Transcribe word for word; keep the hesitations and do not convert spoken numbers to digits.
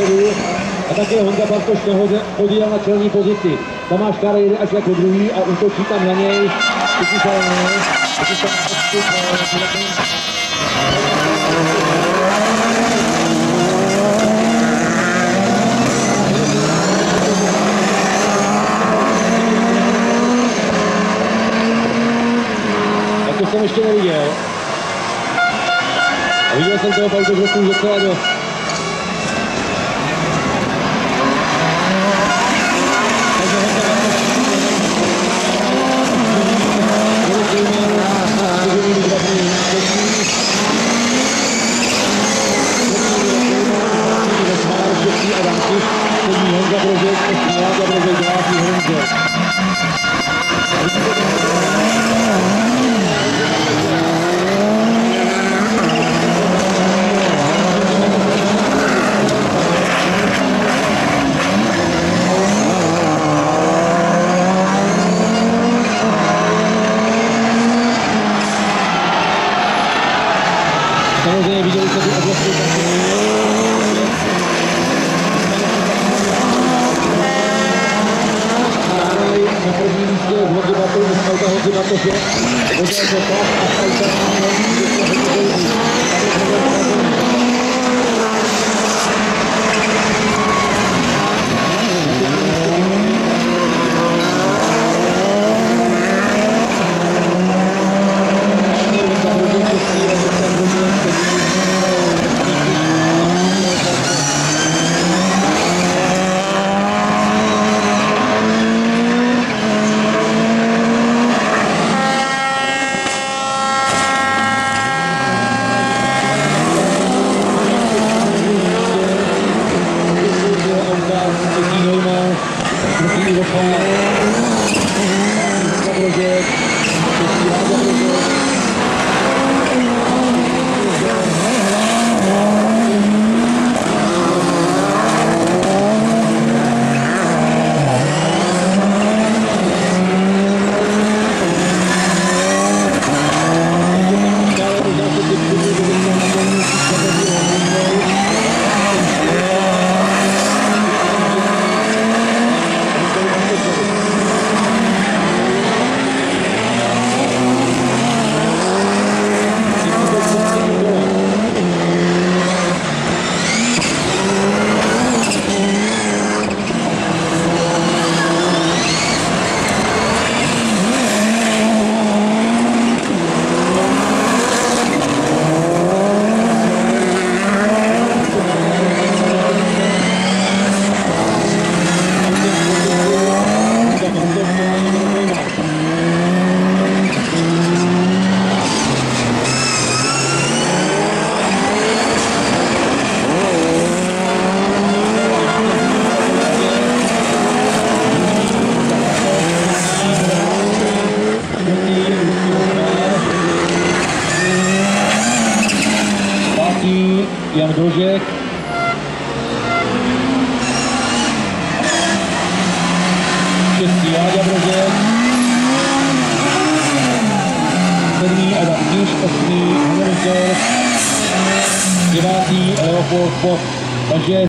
dopředu. A také Honza Bartoš nahoře podílel na čelní pozici. Tomáš Kára jede až jako druhý a útočí tam na něj. Ukytelné. Tak to jsem ještě neviděl. A viděl jsem toho autogrosu už docela dost. Samozřejmě viděli se tu obrovskou na prvním místě z Honzy Bartoše, z auta Honzy Bartoše. Pořád se tak a auta Jan Brožek. Šestý Láďa Brožek. Sedmý Adam Kýš, osmý Henry Devátý Leopold Post. Takže